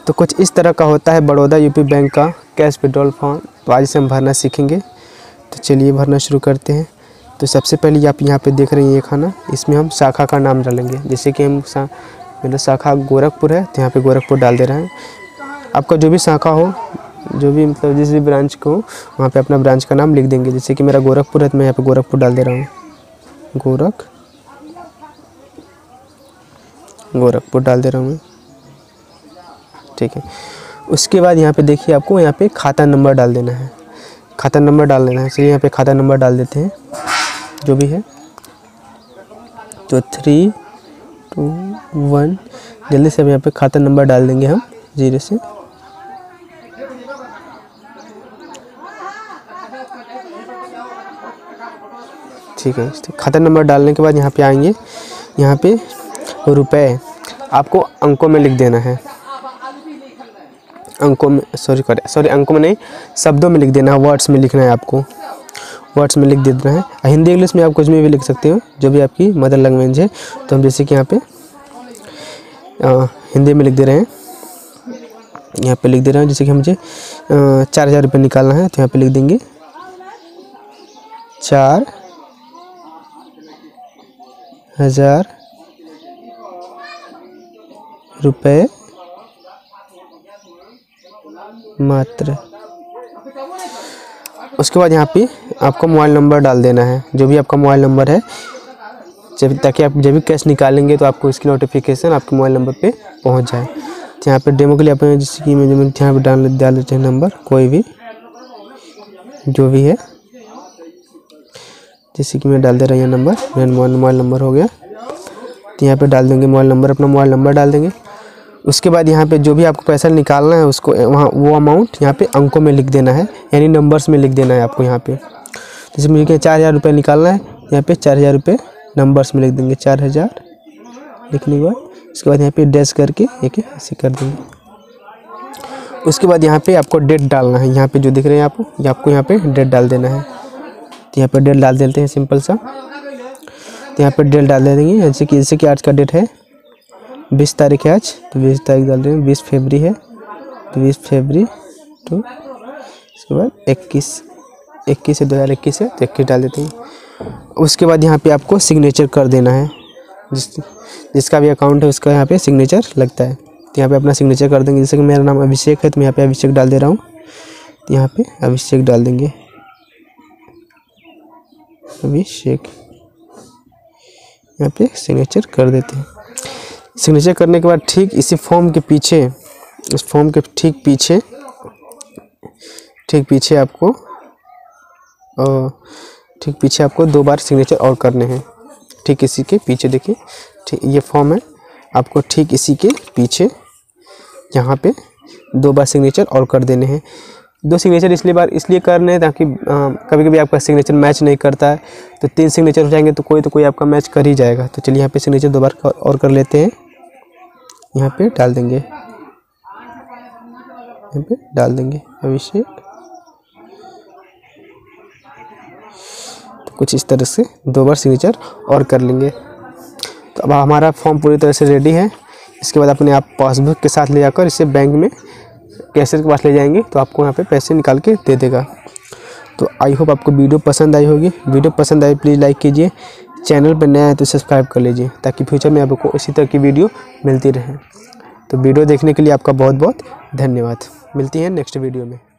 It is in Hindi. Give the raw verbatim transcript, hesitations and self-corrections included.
तो कुछ इस तरह का होता है बड़ौदा यूपी बैंक का कैश विड्रॉल फॉर्म। तो आज से हम भरना सीखेंगे। तो चलिए भरना शुरू करते हैं। तो सबसे पहले आप यहाँ पे देख रहे हैं ये खाना, इसमें हम शाखा का नाम डालेंगे। जैसे कि हम सा मेरा शाखा गोरखपुर है, तो यहाँ पे गोरखपुर डाल दे रहे हैं। आपका जो भी शाखा हो, जो भी मतलब जिस भी ब्रांच को हो, वहाँ पे अपना ब्रांच का नाम लिख देंगे। जैसे कि मेरा गोरखपुर है, तो मैं यहाँ पे गोरखपुर डाल दे रहा हूँ, गोरख गोरखपुर डाल दे रहा हूँ मैं, ठीक है। उसके बाद यहाँ पे देखिए आपको यहाँ पे खाता नंबर डाल देना है, खाता नंबर डाल देना है। चलिए यहाँ पे खाता नंबर डाल देते हैं जो भी है। तो थ्री टू वन, जल्दी से अब यहाँ पे खाता नंबर डाल देंगे हम जीरो से। ठीक है, तो खाता नंबर डालने के बाद यहाँ पे आएंगे, यहाँ पे रुपए आपको अंकों में लिख देना है, अंकों में सॉरी करे सॉरी अंकों में नहीं, शब्दों में लिख देना है, वर्ड्स में लिखना है आपको, वर्ड्स में लिख देना है। हिंदी इंग्लिश में आप कुछ में भी लिख सकते हो, जो भी आपकी मदर लैंग्वेज है। तो हम जैसे कि यहाँ पे आ, हिंदी में लिख दे रहे हैं, यहाँ पे लिख दे रहे हैं। जैसे कि मुझे चार हज़ार रुपये निकालना है, तो यहाँ पे लिख देंगे चार हज़ार रुपये मात्र। उसके बाद यहाँ पे आपको मोबाइल नंबर डाल देना है, जो भी आपका मोबाइल नंबर है, जब ताकि आप जब भी कैश निकालेंगे तो आपको इसकी नोटिफिकेशन आपके मोबाइल नंबर पे पहुँच जाए। तो यहाँ पे डेमो के लिए अपने जैसे कि मैं यहाँ पे डाल डाल देते हैं नंबर, कोई भी जो भी है, जैसे कि मैं डाल दे रहा हूँ नंबर, मेरा मोबाइल नंबर हो गया। तो यहाँ पे डाल देंगे मोबाइल नंबर, अपना मोबाइल नंबर डाल देंगे। उसके बाद यहाँ पे जो भी आपको पैसा निकालना है उसको वहाँ वो अमाउंट यहाँ पे अंकों में लिख देना है, यानी नंबर्स में लिख देना है आपको यहाँ पे। जैसे मुझे चार हज़ार रुपये निकालना है, यहाँ पे चार हज़ार रुपये नंबर्स में लिख देंगे, चार हज़ार लिखने के बाद उसके बाद यहाँ पे डैश करके एक ऐसे कर देंगे। उसके बाद यहाँ पे आपको डेट डालना है, यहाँ पे जो दिख रहे हैं आपको, ये आपको यहाँ पे डेट डाल देना है। तो यहाँ पे डेट डाल देते हैं सिंपल सा। तो यहाँ पे डेट डाल दे देंगे, जैसे कि जैसे कि आज का डेट है बीस तारीख है आज, तो बीस तारीख डाल रहे हैं, बीस फरवरी है तो बीस फरवरी तो उसके बाद इक्कीस इक्कीस से दो हज़ार इक्कीस है तो इक्कीस डाल देते हैं। उसके बाद यहाँ पे आपको सिग्नेचर कर देना है, जिस जिसका भी अकाउंट है उसका यहाँ पे सिग्नेचर लगता है। तो यहाँ पे अपना सिग्नेचर कर देंगे। जैसे कि मेरा नाम अभिषेक है, तो मैं यहाँ पे अभिषेक डाल दे रहा हूँ, तो यहाँ पे अभिषेक डाल देंगे, अभिषेक यहाँ पे सिग्नेचर कर देते हैं। सिग्नेचर करने के बाद ठीक इसी फॉर्म के पीछे, इस फॉर्म के ठीक पीछे ठीक पीछे आपको और ठीक पीछे आपको दो बार सिग्नेचर और करने हैं। ठीक इसी के पीछे देखिए, ठीक ये फॉर्म है, आपको ठीक इसी के पीछे यहाँ पे दो बार सिग्नेचर और कर देने हैं। दो सिग्नेचर इसलिए बार इसलिए करने हैं ताकि कभी कभी आपका सिग्नेचर मैच नहीं करता है, तो तीन सिग्नेचर हो जाएंगे तो कोई तो कोई आपका मैच कर ही जाएगा। तो चलिए यहाँ पे सिग्नेचर दो बार और कर लेते हैं, यहाँ पे डाल देंगे, यहाँ पे डाल देंगे अभिषेक। तो कुछ इस तरह से दो बार सिग्नेचर और कर लेंगे। तो अब हमारा फॉर्म पूरी तरह से रेडी है। इसके बाद अपने आप पासबुक के साथ ले जाकर इसे बैंक में कैशियर के पास ले जाएंगे, तो आपको यहाँ पे पैसे निकाल के दे देगा। तो आई होप आपको वीडियो पसंद आई होगी। वीडियो पसंद आई प्लीज़ लाइक कीजिए, चैनल पर नया है तो सब्सक्राइब कर लीजिए, ताकि फ्यूचर में आपको इसी तरह की वीडियो मिलती रहे। तो वीडियो देखने के लिए आपका बहुत बहुत धन्यवाद। मिलती हैं नेक्स्ट वीडियो में।